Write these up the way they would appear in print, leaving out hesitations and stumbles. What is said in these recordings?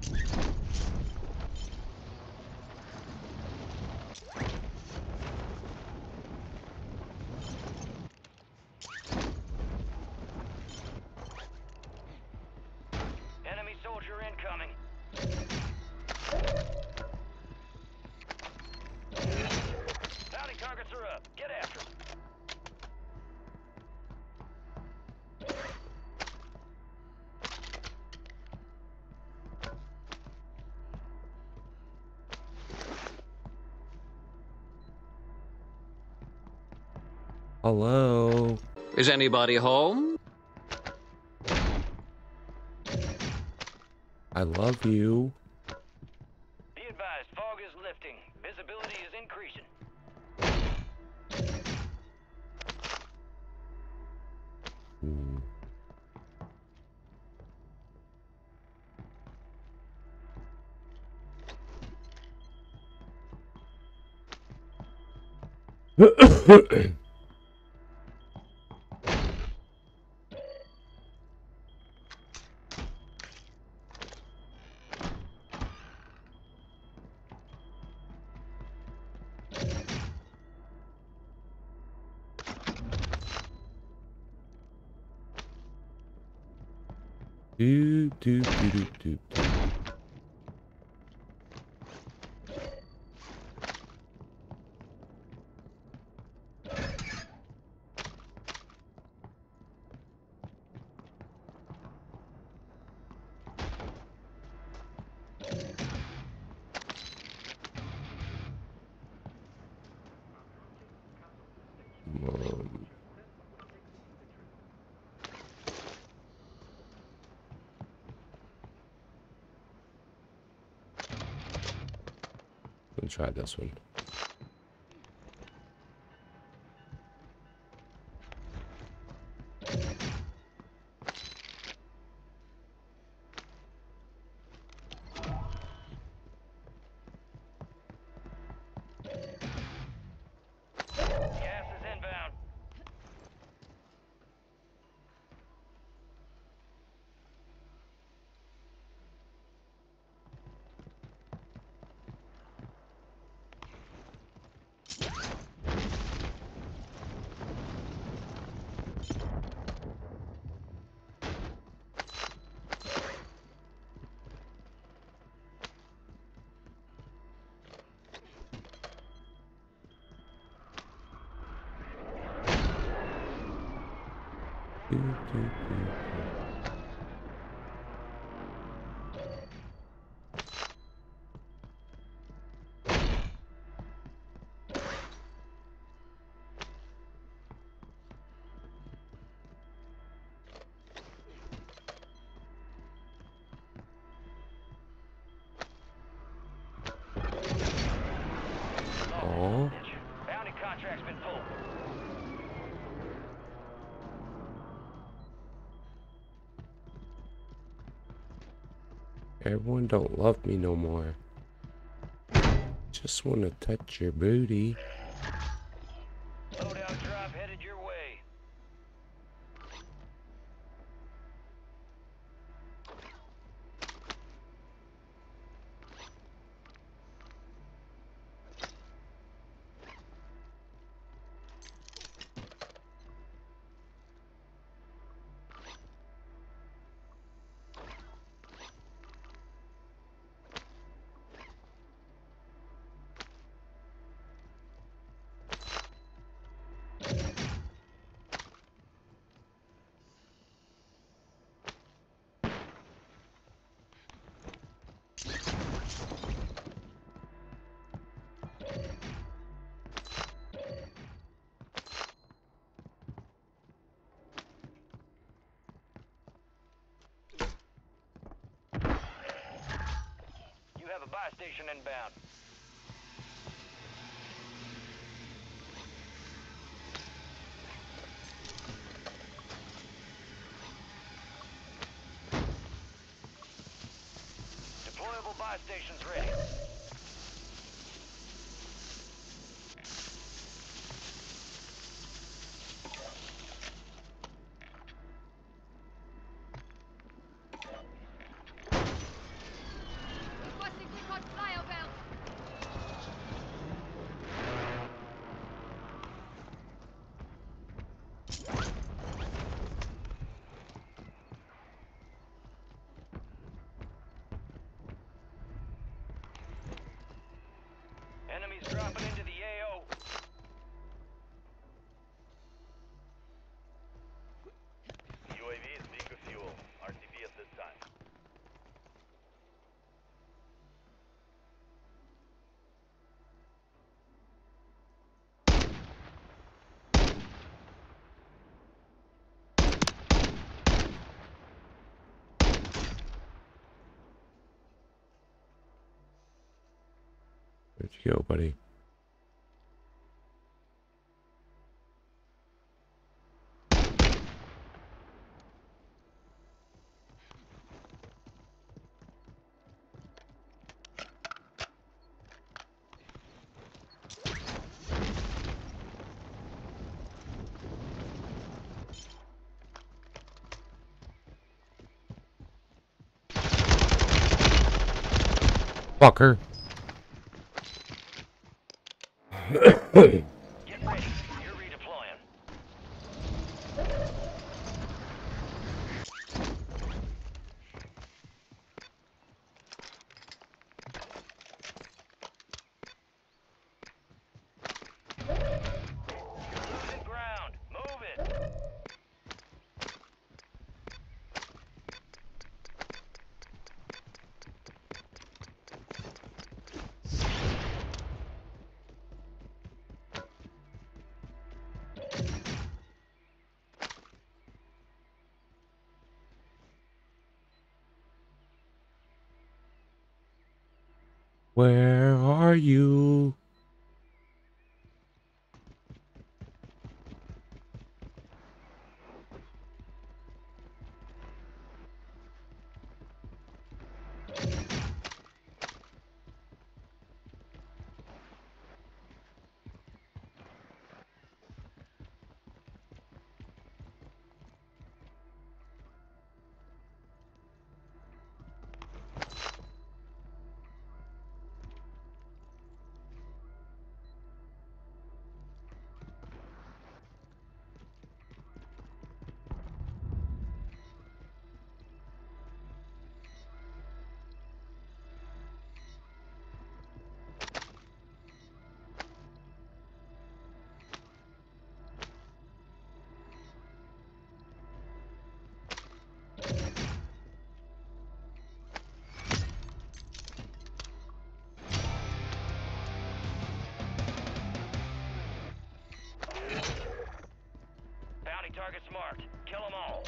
Enemy soldier incoming. Bounty targets are up. Get after them. Hello? Is anybody home? I love you. Be advised, fog is lifting. Visibility is increasing. Do, do, do, do, do, do. Let me try this one. Gas is inbound. Do, do, do, do. Oh. Bounty contract's been pulled. Everyone don't love me no more. Just want to touch your booty. Loadout drop headed your way. You have a buy station inbound. Deployable buy stations ready. Where'd you go, buddy? Fucker. Get ready. You're redeploying. Losing ground. Move it. Where are you? Bounty targets marked. Kill them all.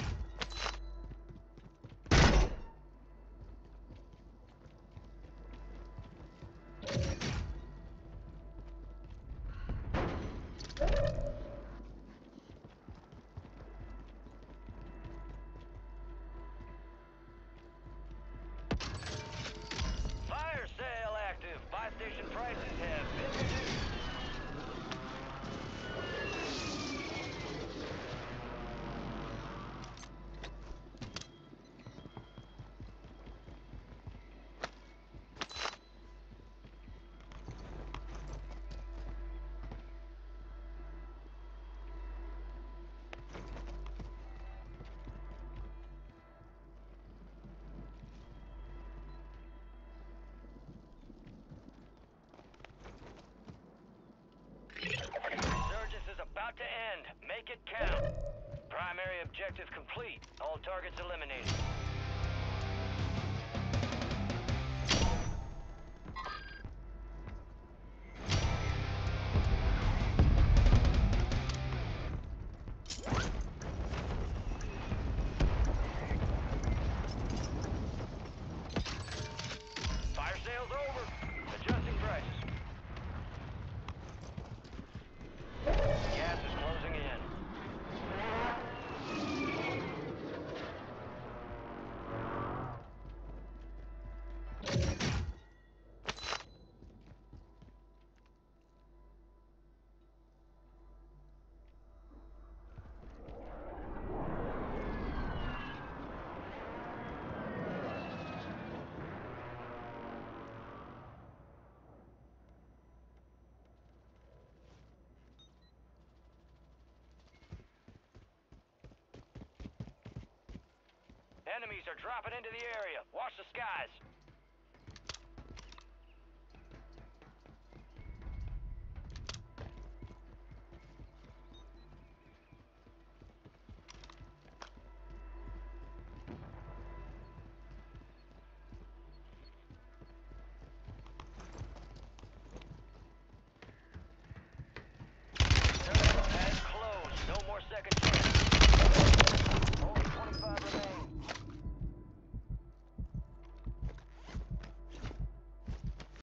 Fire sale active. Buy station prices have been reduced. Resurgence is about to end. Make it count. Primary objective complete. All targets eliminated. Fire sale's over. Adjusting prices. Gas is closing in. Enemies are dropping into the area. Watch the skies.